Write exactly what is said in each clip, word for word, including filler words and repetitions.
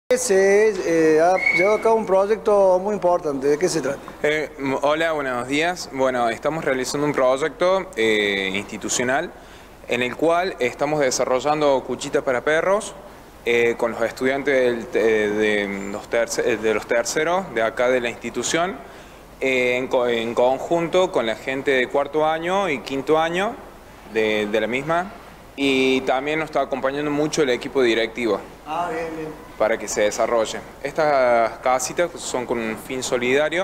Se eh, ha llevado a cabo un proyecto muy importante. ¿De qué se trata? Eh, hola, buenos días. Bueno, estamos realizando un proyecto eh, institucional en el cual estamos desarrollando cuchitas para perros eh, con los estudiantes del, de, de, los terceros, de los terceros de acá de la institución, eh, en, en conjunto con la gente de cuarto año y quinto año de, de la misma, y también nos está acompañando mucho el equipo directivo. Ah, bien, bien. Para que se desarrolle. Estas casitas son con un fin solidario,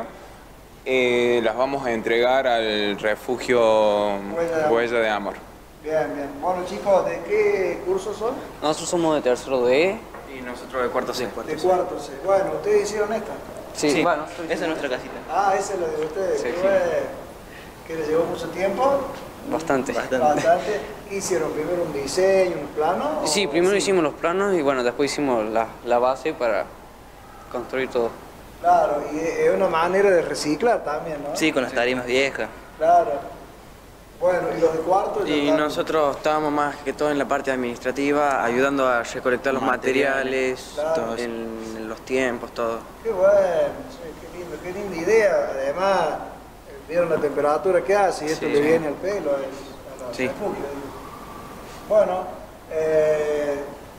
eh, las vamos a entregar al refugio Huella de Huella de Amor. Bien, bien. Bueno, chicos, ¿de qué curso son? Nosotros somos de tercero de E. Y nosotros de cuarto C. De cuarto C. Bueno, ¿ustedes hicieron esta? Sí, Sí, bueno, esa es nuestra casita. Ah, esa es la de ustedes. Sí, Qué sí. bueno. ¿Que les llevó mucho tiempo? bastante. Bastante. ¿Hicieron primero un diseño, un plano? Sí, o primero así? hicimos los planos y bueno, después hicimos la, la base para construir todo. Claro, y es una manera de reciclar también, ¿no? Sí, con las tarimas viejas. Claro. Bueno, ¿y los de cuarto? ya Y están? nosotros estábamos más que todo en la parte administrativa, ayudando a recolectar los materiales, Claro. todo eso, en los tiempos, todo. Qué bueno, sí, qué lindo, qué linda idea. Además, eh, vieron la temperatura que hace y esto Sí, le sí. viene al pelo. al- al Sí. refugio. Bueno, eh,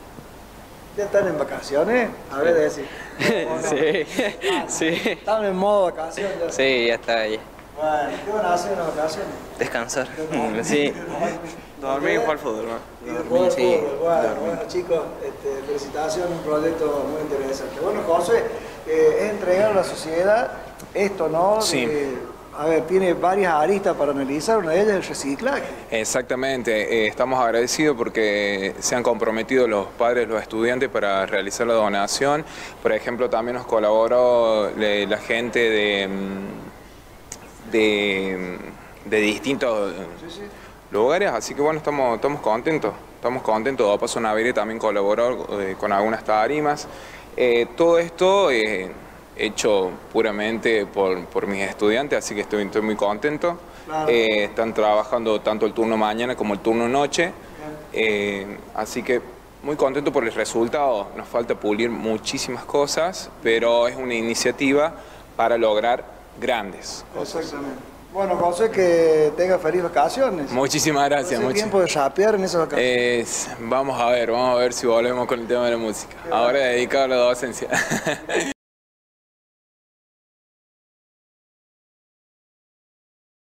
¿ya están en vacaciones? A ver, decir. ¿O no? Sí, Ah, sí. Están en modo vacación ya. Sí, ya está ahí. Bueno, ¿qué van a hacer en las vacaciones? Descansar. Sí. Dormir y jugar fútbol, ¿no? Y de Dormir, jugar sí, fútbol. Bueno, dormir. bueno, chicos, este, felicitaciones, un proyecto muy interesante. Bueno, José, eh, es entregar a la sociedad esto, ¿no? Sí. De- a ver, tiene varias aristas para analizar, una de ellas es el reciclaje. Exactamente, eh, estamos agradecidos porque se han comprometido los padres, los estudiantes para realizar la donación. Por ejemplo, también nos colaboró le- la gente de, mm, de, de distintos Sí, sí. lugares, así que bueno, estamos, estamos contentos, estamos contentos. Opaso Navire también colaboró eh, con algunas tarimas. Eh, todo esto eh, hecho puramente por, por mis estudiantes, así que estoy, estoy muy contento. Claro. Eh, están trabajando tanto el turno mañana como el turno noche, eh, así que muy contento por el resultado. Nos falta pulir muchísimas cosas, pero es una iniciativa para lograr grandes cosas. Exactamente. Bueno, José, que tenga feliz vacaciones. Muchísimas gracias. ¿Es muchi- tiempo de rapear en esas vacaciones? Es- vamos a ver, vamos a ver si volvemos con el tema de la música. Ahora dedicado a la docencia.